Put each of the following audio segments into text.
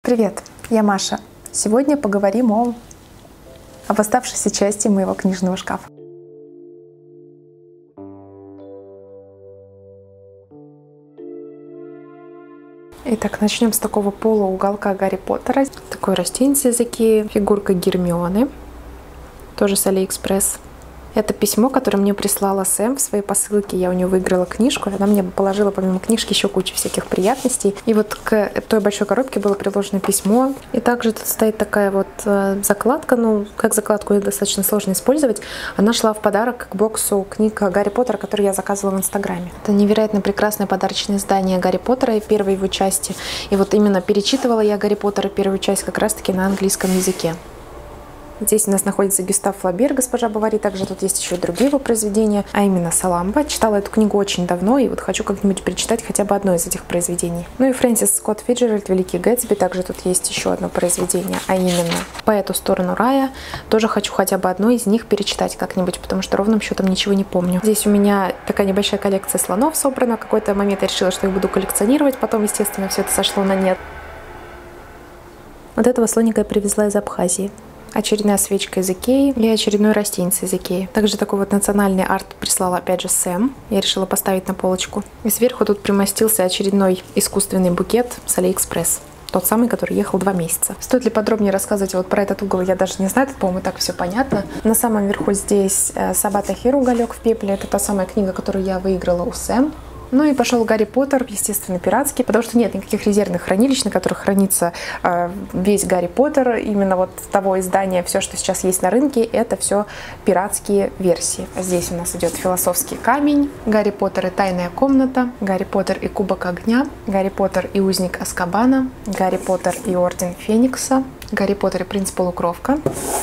Привет, я Маша. Сегодня поговорим об оставшейся части моего книжного шкафа. Итак, начнем с такого полууголка Гарри Поттера. Такое растенце из Икеи, фигурка Гермионы, тоже с Алиэкспресс. Это письмо, которое мне прислала Сэм в своей посылке. Я у нее выиграла книжку, и она мне положила помимо книжки еще кучу всяких приятностей. И вот к той большой коробке было приложено письмо. И также тут стоит такая вот закладка. Ну, как закладку ее достаточно сложно использовать. Она шла в подарок к боксу книг Гарри Поттера, который я заказывала в Инстаграме. Это невероятно прекрасное подарочное издание Гарри Поттера и первой его части. И вот именно перечитывала я Гарри Поттера первую часть как раз-таки на английском языке. Здесь у нас находится Гюстав Флобер, «Госпожа Бовари». Также тут есть еще и другие его произведения, а именно «Саламба». Читала эту книгу очень давно, и вот хочу как-нибудь перечитать хотя бы одно из этих произведений. Ну и Фрэнсис Скотт Фиджеральд «Великий Гэтсби». Также тут есть еще одно произведение, а именно «По эту сторону рая». Тоже хочу хотя бы одно из них перечитать как-нибудь, потому что ровным счетом ничего не помню. Здесь у меня такая небольшая коллекция слонов собрана. В какой-то момент я решила, что их буду коллекционировать, потом, естественно, все это сошло на нет. Вот этого слоника я привезла из Абхазии. Очередная свечка из Икеи и очередной растенец из Икеи. Также такой вот национальный арт прислала опять же Сэм. Я решила поставить на полочку. И сверху тут примостился очередной искусственный букет с Алиэкспресс. Тот самый, который ехал 2 месяца. Стоит ли подробнее рассказывать вот про этот угол, я даже не знаю. Тут, по-моему, так все понятно. На самом верху здесь Сабата Хиру «Уголек в пепле». Это та самая книга, которую я выиграла у Сэм. Ну и пошел Гарри Поттер, естественно, пиратский, потому что нет никаких резервных хранилищ, на которых хранится весь Гарри Поттер. Именно вот того издания, все, что сейчас есть на рынке, это все пиратские версии. Здесь у нас идет «Философский камень», «Гарри Поттер и тайная комната», «Гарри Поттер и кубок огня», «Гарри Поттер и узник Азкабана», «Гарри Поттер и орден Феникса», «Гарри Поттер и принц Полукровка»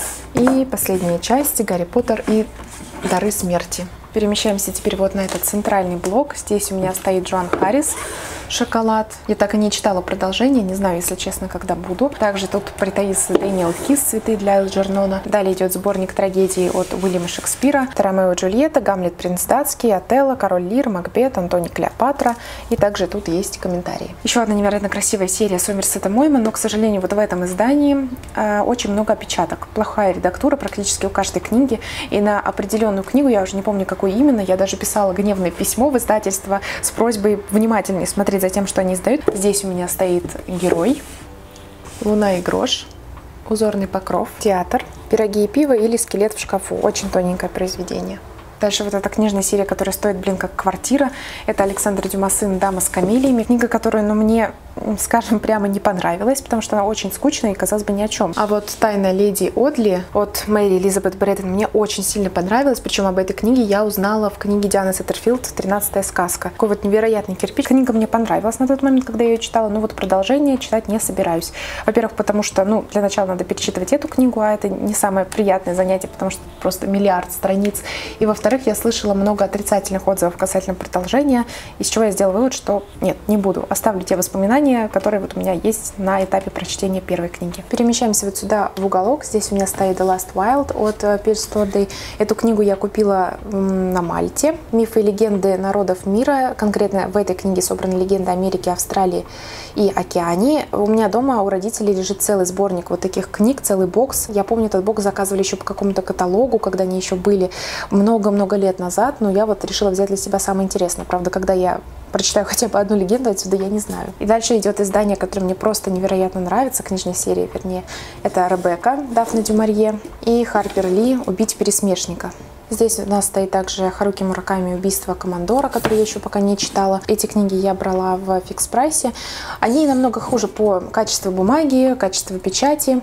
и последняя часть «Гарри Поттер и дары смерти». Перемещаемся теперь вот на этот центральный блок. Здесь у меня стоит Джоан Харрис «Шоколад». Я так и не читала продолжение, не знаю, если честно, когда буду. Также тут притаился Дэниел Кис «Цветы для Элджернона». Далее идет сборник трагедий от Уильяма Шекспира. Ромео и Джульетта, Гамлет, принц датский, Отелло, Король Лир, Макбет, Антоний, Клеопатра. И также тут есть комментарии. Еще одна невероятно красивая серия Сомерсета Мойма, но, к сожалению, вот в этом издании очень много опечаток. Плохая редактура практически у каждой книги. И на определенную книгу, я уже не помню, какую именно, я даже писала гневное письмо в издательство с просьбой внимательнее смотреть за тем, что они издают. Здесь у меня стоит герой, луна и грош, узорный покров, театр, пироги и пиво или скелет в шкафу. Очень тоненькое произведение. Дальше вот эта книжная серия, которая стоит, как квартира. Это Александр Дюма «Сын, дама с камелиями». Книга, которая, мне, скажем, прямо не понравилась, потому что она очень скучная и, казалось бы, ни о чем. А вот «Тайна леди Одли» от Мэри Элизабет Брэдден мне очень сильно понравилась. Причем об этой книге я узнала в книге Дианы Сеттерфилд «13-я сказка». Такой вот невероятный кирпич. Книга мне понравилась на тот момент, когда я ее читала. Но вот продолжение читать не собираюсь. Во-первых, потому что, для начала надо перечитывать эту книгу, а это не самое приятное занятие, потому что просто миллиард страниц. И во-вторых, я слышала много отрицательных отзывов касательно продолжения, из чего я сделала вывод, что нет, не буду. Оставлю те воспоминания, которые вот у меня есть на этапе прочтения первой книги. Перемещаемся вот сюда в уголок. Здесь у меня стоит The Last Wild от Пирс Тордей. Эту книгу я купила на Мальте. Мифы и легенды народов мира. Конкретно в этой книге собраны легенды Америки, Австралии и Океании. У меня дома у родителей лежит целый сборник вот таких книг, целый бокс. Я помню, этот бокс заказывали еще по какому-то каталогу, когда они еще были много-много лет назад, но я вот решила взять для себя самое интересное. Правда, когда я прочитаю хотя бы одну легенду отсюда, я не знаю. И дальше идет издание, которое мне просто невероятно нравится, книжная серия, вернее. Это Ребекка Дафны дю Марье и Харпер Ли «Убить пересмешника». Здесь у нас стоит также Харуки Мураками «Убийство командора», который я еще пока не читала. Эти книги я брала в фикс-прайсе. Они намного хуже по качеству бумаги, качеству печати.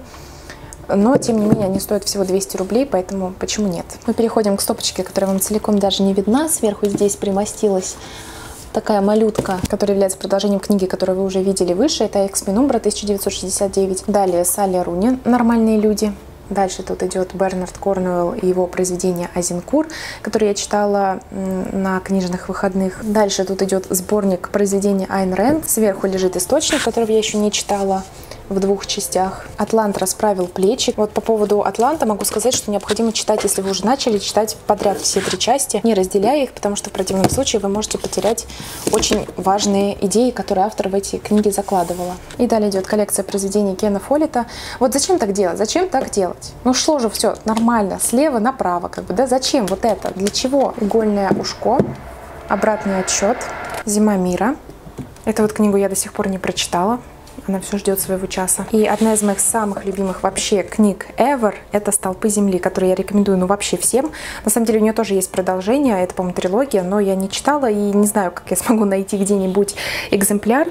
Но, тем не менее, они стоят всего 200 рублей, поэтому почему нет? Мы переходим к стопочке, которая вам целиком даже не видна. Сверху здесь примостилась такая малютка, которая является продолжением книги, которую вы уже видели выше. Это «Экс Пенумбра» 1969. Далее Салли Руни «Нормальные люди». Дальше тут идет Бернард Корнуэлл и его произведение «Азинкур», которое я читала на книжных выходных. Дальше тут идет сборник произведений Айн Рэнд. Сверху лежит источник, которого я еще не читала. в 2 частях. Атлант расправил плечи. Вот по поводу Атланта могу сказать, что необходимо читать, если вы уже начали читать подряд все 3 части, не разделяя их, потому что в противном случае вы можете потерять очень важные идеи, которые автор в эти книги закладывала. И далее идет коллекция произведений Кена Фоллета. Вот зачем так делать? Зачем так делать? Ну шло же все нормально, слева направо, как бы, да? Зачем вот это? Для чего? Игольное ушко, обратный отсчет, Зима мира. Эту вот книгу я до сих пор не прочитала. Она все ждет своего часа. И одна из моих самых любимых вообще книг ever — это «Столпы земли», которую я рекомендую, ну, вообще всем. На самом деле у нее тоже есть продолжение, это, по-моему, трилогия, но я не читала и не знаю, как я смогу найти где-нибудь экземпляр.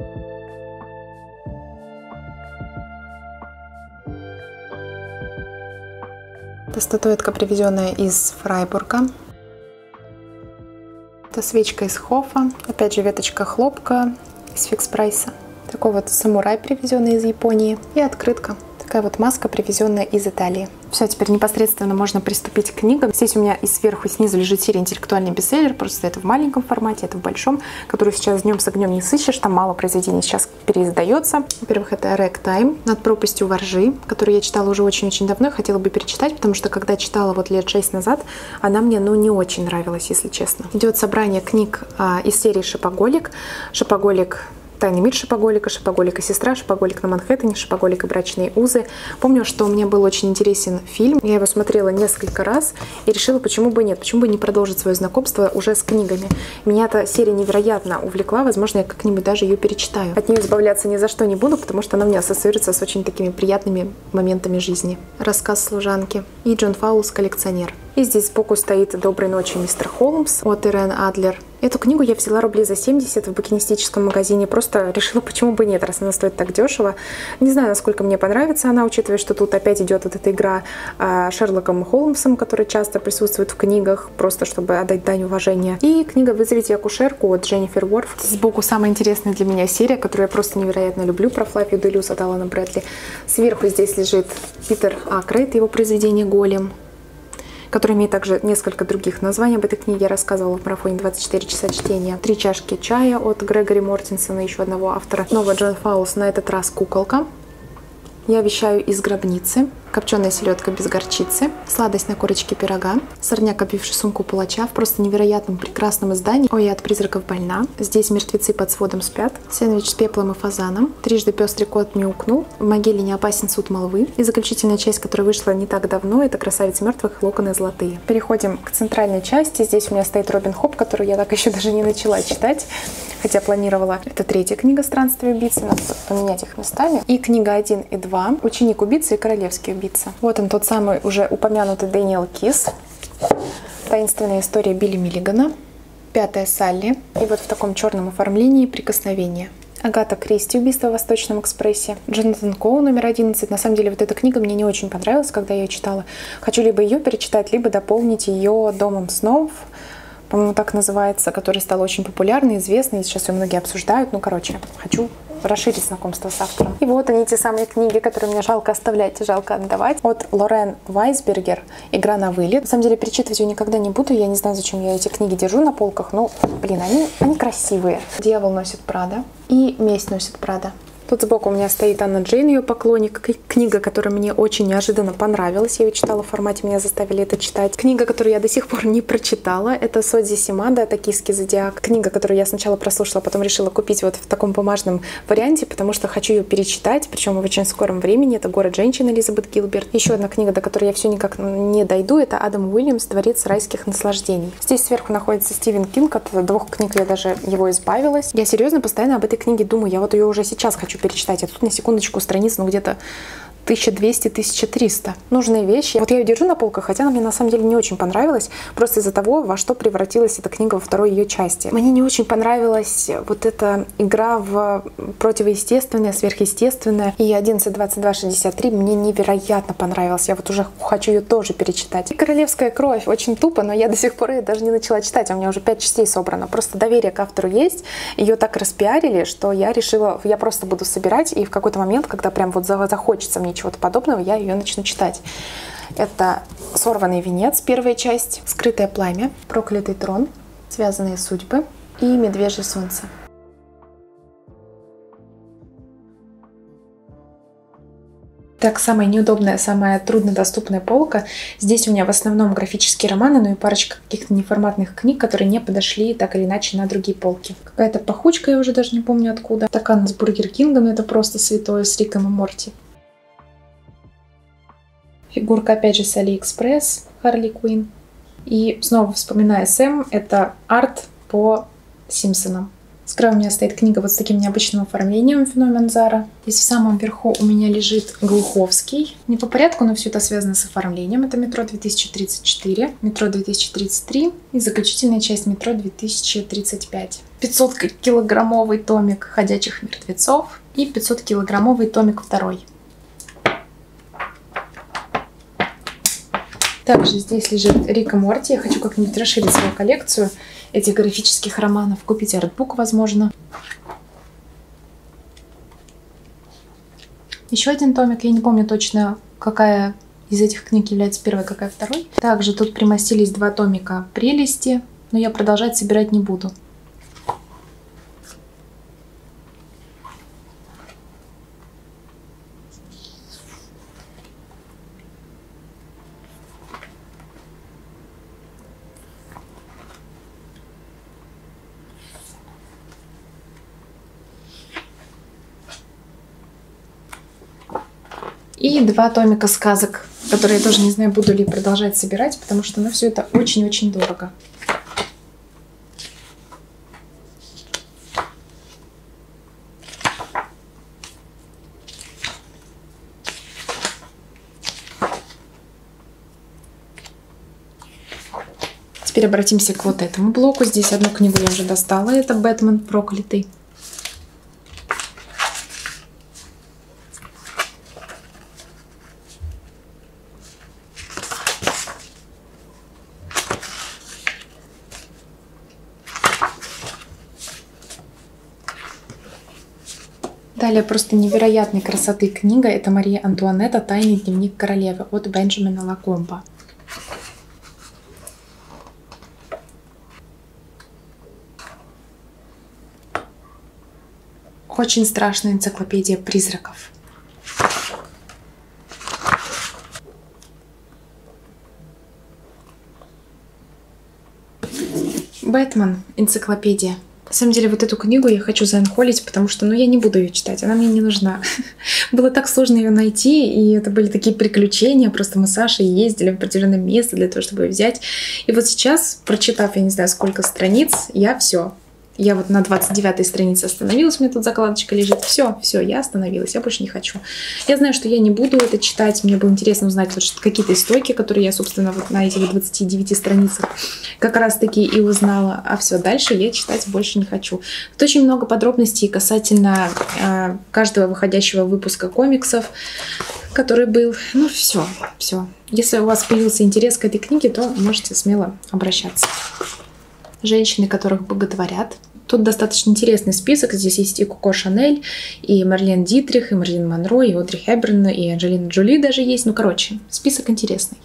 Это статуэтка, привезенная из Фрайбурга. Это свечка из Хофа. Опять же, веточка хлопка из фикс-прайса. Такой вот самурай, привезенный из Японии. И открытка. Такая вот маска, привезенная из Италии. Все, теперь непосредственно можно приступить к книгам. Здесь у меня и сверху, и снизу лежит серия «Интеллектуальный бестселлер». Просто это в маленьком формате, это в большом, который сейчас днем с огнем не сыщешь. Там мало произведений сейчас переиздается. Во-первых, это «Рэгтайм» «Над пропастью воржи», который я читала уже очень-очень давно и хотела бы перечитать, потому что когда читала вот лет 6 назад, она мне, ну, не очень нравилась, если честно. Идет собрание книг из серии «Шопоголик». «Шопоголик», «Тайный мир Шопоголика», «Шопоголик и сестра», «Шопоголик на Манхэттене», «Шопоголик и брачные узы». Помню, что мне был очень интересен фильм. Я его смотрела несколько раз и решила, почему бы нет, почему бы не продолжить свое знакомство уже с книгами. Меня эта серия невероятно увлекла, возможно, я как-нибудь даже ее перечитаю. От нее избавляться ни за что не буду, потому что она у меня ассоциируется с очень такими приятными моментами жизни. Рассказ служанки и Джон Фаулс «Коллекционер». И здесь сбоку стоит «Доброй ночи, мистер Холмс» от Ирен Адлер. Эту книгу я взяла рублей за 70 в букинистическом магазине. Просто решила, почему бы нет, раз она стоит так дешево. Не знаю, насколько мне понравится она, учитывая, что тут опять идет вот эта игра Шерлоком Холмсом, который часто присутствует в книгах, просто чтобы отдать дань уважения. И книга «Вызовите акушерку» от Дженнифер Уорф. Сбоку самая интересная для меня серия, которую я просто невероятно люблю, про Флаффи Делюс от Алана Брэдли. Сверху здесь лежит Питер Акрейт, его произведение «Голем», который имеет также несколько других названий. Об этой книге я рассказывала в марафоне 24 часа чтения. 3 чашки чая от Грегори Мортенсона, еще одного автора. Снова Джон Фаулс, на этот раз «Куколка». Я вещаю из гробницы. Копченая селедка без горчицы, сладость на корочке пирога, сорняк, обвивший сумку палача в просто невероятном прекрасном издании. Ой, я от призраков больна. Здесь мертвецы под сводом спят. Сэндвич с пеплом и фазаном. Трижды пестрый кот мяукнул. В могиле не опасен суд молвы. И заключительная часть, которая вышла не так давно, это «Красавица мертвых, локоны золотые». Переходим к центральной части. Здесь у меня стоит Робин Хоп, которую я так еще даже не начала читать, хотя планировала. Это 3-я книга «Странствие убийцы». Надо поменять их местами. И книга 1 и 2 «Ученик убийцы и королевский убийца». Вот он, тот самый уже упомянутый Дэниел Кис. Таинственная история Билли Миллигана. 5-я Салли. И вот в таком черном оформлении «Прикосновение». Агата Кристи «Убийство в Восточном экспрессе». Джонатан Коу номер 11. На самом деле вот эта книга мне не очень понравилась, когда я ее читала. Хочу либо ее перечитать, либо дополнить ее «Домом снов», по-моему, так называется, который стал очень популярной, известной. Сейчас ее многие обсуждают. Ну, короче, хочу расширить знакомство с автором. И вот они, те самые книги, которые мне жалко оставлять, жалко отдавать. От Лорен Вайсбергер «Игра на вылет». На самом деле, перечитывать ее никогда не буду. Я не знаю, зачем я эти книги держу на полках. Но, блин, они красивые. «Дьявол носит Прада» и «Месть носит Прада». Тут сбоку у меня стоит Анна Джейн, ее поклонник. Книга, которая мне очень неожиданно понравилась. Я ее читала в формате, меня заставили это читать. Книга, которую я до сих пор не прочитала, это Содзи Симада «Токийский зодиак». Книга, которую я сначала прослушала, потом решила купить вот в таком бумажном варианте, потому что хочу ее перечитать, причем в очень скором времени. Это «Город женщин» Элизабет Гилберт. Еще одна книга, до которой я все никак не дойду, это Адам Уильямс «Дворец райских наслаждений». Здесь сверху находится Стивен Кинг. От 2 книг я даже его избавилась. Я серьезно постоянно об этой книге думаю. Я вот ее уже сейчас хочу перечитать, а тут на секундочку страниц, ну где-то 1200-1300. Нужные вещи. Вот я ее держу на полках, хотя она мне на самом деле не очень понравилась, просто из-за того, во что превратилась эта книга во второй ее части. Мне не очень понравилась вот эта игра в противоестественное, сверхъестественное. И 11.22.63 мне невероятно понравилась. Я вот уже хочу ее тоже перечитать. И «Королевская кровь» очень тупо, но я до сих пор ее даже не начала читать. У меня уже 5 частей собрано. Просто доверие к автору есть. Ее так распиарили, что я решила, я просто буду собирать, и в какой-то момент, когда прям вот захочется мне чего-то подобного, я ее начну читать. Это «Сорванный венец», 1-я часть, «Скрытое пламя», «Проклятый трон», «Связанные судьбы» и «Медвежье солнце». Так, самая неудобная, самая труднодоступная полка. Здесь у меня в основном графические романы, ну и парочка каких-то неформатных книг, которые не подошли так или иначе на другие полки. Какая-то пахучка, я уже даже не помню откуда. Стакан с Бургер Кинга, но это просто святое, с Риком и Морти. Фигурка опять же с Алиэкспресс, Харли Квинн. И снова вспоминая Сэм, это арт по Симпсонам. С краю у меня стоит книга вот с таким необычным оформлением «Феномен Зара». Здесь в самом верху у меня лежит Глуховский. Не по порядку, но все это связано с оформлением. Это «Метро 2034», «Метро 2033» и заключительная часть «Метро 2035». 500-килограммовый томик «Ходячих мертвецов» и 500-килограммовый томик второй. Также здесь лежит Рик и Морти. Я хочу как-нибудь расширить свою коллекцию этих графических романов. Купить артбук, возможно. Еще один томик. Я не помню точно, какая из этих книг является первой, какая второй. Также тут примостились два томика «Прелести», но я продолжать собирать не буду. И два томика сказок, которые я тоже не знаю, буду ли продолжать собирать, потому что ну, все это очень-очень дорого. Теперь обратимся к вот этому блоку. Здесь одну книгу я уже достала. Это «Бэтмен проклятый». Далее просто невероятной красоты книга. Это «Мария Антуанетта. Тайный дневник королевы» от Бенджамина Лакомба. Очень страшная энциклопедия призраков. Бэтмен. Энциклопедия. На самом деле, вот эту книгу я хочу заанхолить, потому что, ну, я не буду ее читать, она мне не нужна. Было так сложно ее найти, и это были такие приключения, просто мы с Сашей ездили в определенное место для того, чтобы ее взять. И вот сейчас, прочитав, я не знаю, сколько страниц, я все. Я вот на 29-й странице остановилась, у меня тут закладочка лежит. Все, я остановилась, я больше не хочу. Я знаю, что я не буду это читать. Мне было интересно узнать вот какие-то истоки, которые я, собственно, вот на этих 29 страницах как раз-таки и узнала. А все, дальше я читать больше не хочу. Тут очень много подробностей касательно каждого выходящего выпуска комиксов, который был. Ну, все. Если у вас появился интерес к этой книге, то можете смело обращаться. Женщины, которых боготворят. Тут достаточно интересный список. Здесь есть и Коко Шанель, и Марлен Дитрих, и Марлен Монро, и Одри Хепберн, и Анджелина Джоли даже есть. Ну, короче, список интересный.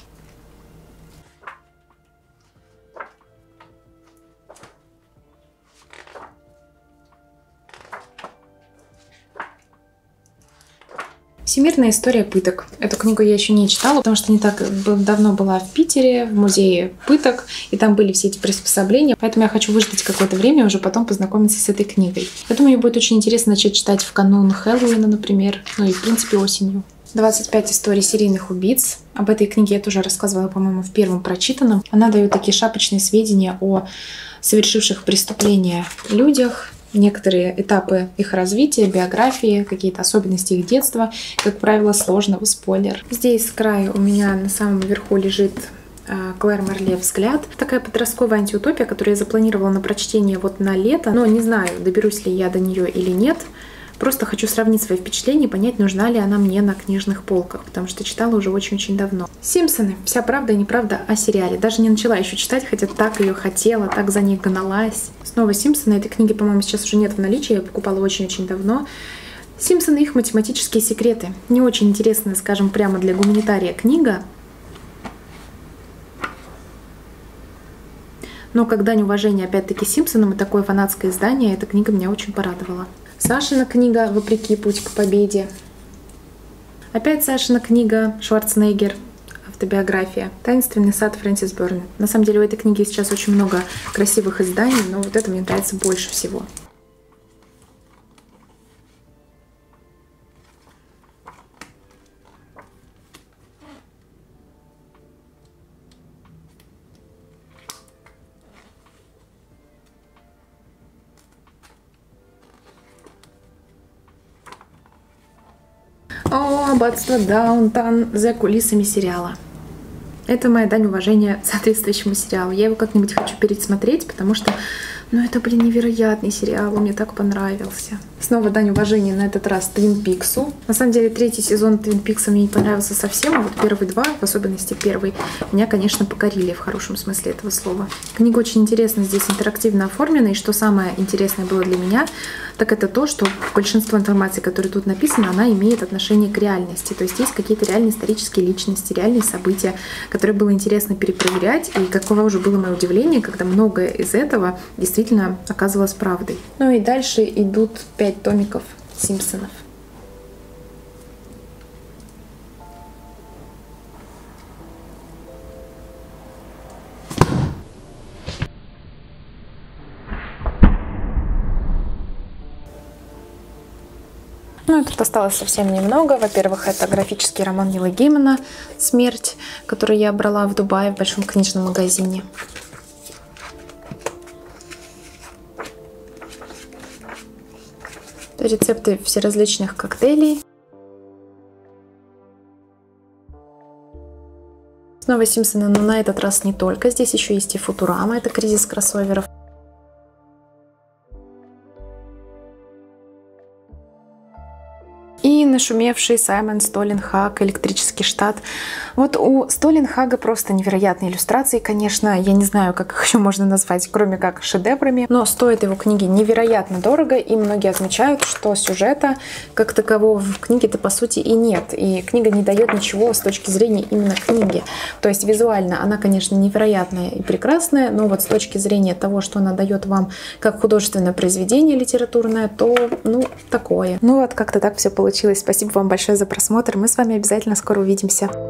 «Всемирная история пыток». Эту книгу я еще не читала, потому что не так давно была в Питере, в музее пыток, и там были все эти приспособления. Поэтому я хочу выждать какое-то время, уже потом познакомиться с этой книгой. Я думаю, мне будет очень интересно начать читать в канун Хэллоуина, например, ну и, в принципе, осенью. 25 историй серийных убийц. Об этой книге я тоже рассказывала, по-моему, в первом прочитанном. Она дает такие шапочные сведения о совершивших преступления людях, некоторые этапы их развития, биографии, какие-то особенности их детства, как правило, сложного спойлер. Здесь с краю у меня на самом верху лежит Клэр Марле «Взгляд». Такая подростковая антиутопия, которую я запланировала на прочтение вот на лето, но не знаю, доберусь ли я до нее или нет. Просто хочу сравнить свои впечатления и понять, нужна ли она мне на книжных полках, потому что читала уже очень-очень давно. «Симпсоны. Вся правда и неправда о сериале». Даже не начала еще читать, хотя так ее хотела, так за ней гналась. Снова «Симпсоны». Этой книги, по-моему, сейчас уже нет в наличии, я покупала очень-очень давно. «Симпсоны. Их математические секреты». Не очень интересная, скажем, прямо для гуманитария книга. Но как дань уважения, опять-таки, Симпсонам и такое фанатское издание, эта книга меня очень порадовала. Сашина книга «Вопреки. Путь к победе». Опять Сашина книга Шварценеггер, автобиография «Таинственный сад» Фрэнсис Бёрнетт. На самом деле у этой книги сейчас очень много красивых изданий, но вот это мне нравится больше всего. О, «Аббатство Даунтон» за кулисами сериала. Это моя дань уважения соответствующему сериалу. Я его как-нибудь хочу пересмотреть, потому что, ну, это, блин, невероятный сериал, он мне так понравился. Снова дань уважения на этот раз Твин Пиксу. На самом деле, третий сезон Твин Пикса мне не понравился совсем, а вот первые два, в особенности первый, меня, конечно, покорили в хорошем смысле этого слова. Книга очень интересно здесь интерактивно оформлена, и что самое интересное было для меня, так это то, что большинство информации, которая тут написана, она имеет отношение к реальности. То есть есть какие-то реальные исторические личности, реальные события, которые было интересно перепроверять. И каково уже было мое удивление, когда многое из этого действительно оказывалось правдой. Ну и дальше идут 5 томиков Симпсонов. Ну и тут осталось совсем немного. Во-первых, это графический роман Нила Геймана «Смерть», который я брала в Дубае в большом книжном магазине. Рецепты всеразличных коктейлей. Снова Симпсоны, но на этот раз не только. Здесь еще есть и Футурама, это кризис кроссоверов. И нашумевший Саймон Столленхаг «Электрический штат». Вот у Столленхага просто невероятные иллюстрации, конечно. Я не знаю, как их еще можно назвать, кроме как шедеврами. Но стоят его книги невероятно дорого, и многие отмечают, что сюжета как такового в книге-то по сути и нет. И книга не дает ничего с точки зрения именно книги. То есть визуально она, конечно, невероятная и прекрасная, но вот с точки зрения того, что она дает вам как художественное произведение литературное, то, ну, такое. Ну вот как-то так все получилось. Спасибо вам большое за просмотр. Мы с вами обязательно скоро увидимся.